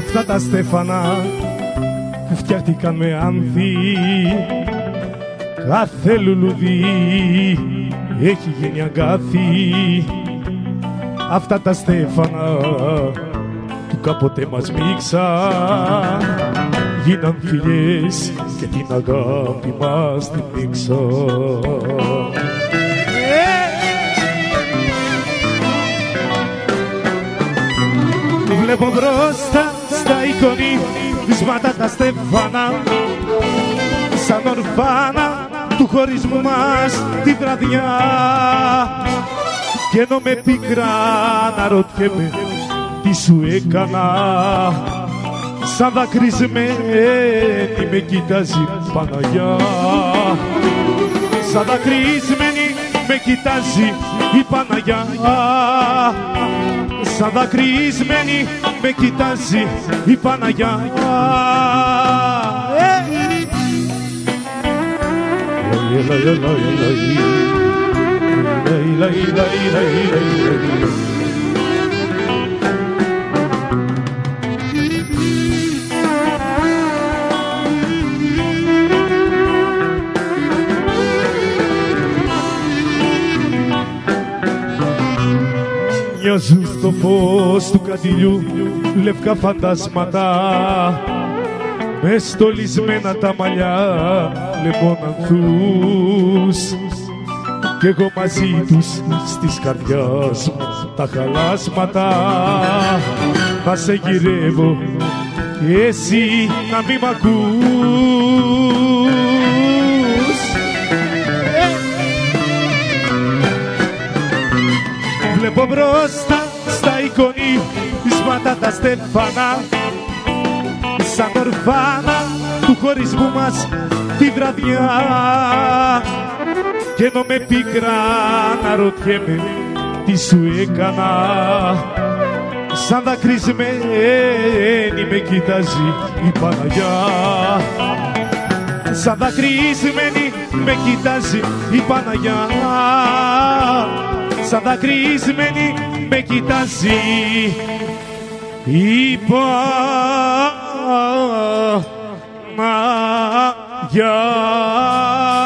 αυτά τα στέφανα που φτιάχτηκαν με άνθη, κάθε λουλουδί έχει γίνει αγκάθι. Αυτά τα στέφανα που κάποτε μας μίξαν γίναν φιλιές και την αγάπη μας την μίξαν. Βλέπω μπροστά στα εικονίσματα τα στέφανα σαν ορφάνα του χωρισμού μας τη βραδιά, κι ενώ με πικρά να ρωτιέμαι τι σου έκανα, σαν δακρυσμένη με κοιτάζει Παναγιά, σαν δακρυσμένη με κοιτάζει η Παναγιά, σαν δακρυσμένη με κοιτάζει η Παναγιά. Μοιάζουν στο φως του καντιλιού λευκά φαντάσματα, με στολισμένα τα μαλλιά λεμονανθούς, κι εγώ μαζί τους στις καρδιάς μου τα χαλάσματα. Να σε γυρεύω και εσύ να μη μ' ακούς. Βλέπω μπροστά στα εικονίσματα τα στέφανα σαν ορφάνα του χωρισμού μας τη βραδιά, κι ενώ με πικρά να ρωτιέμαι τι σου έκανα, σαν δακρυσμένη με κοιτάζει η Παναγιά, σαν δακρυσμένη με κοιτάζει η Παναγιά, σαν δακρυσμένη με κοιτάζει η Παναγιά.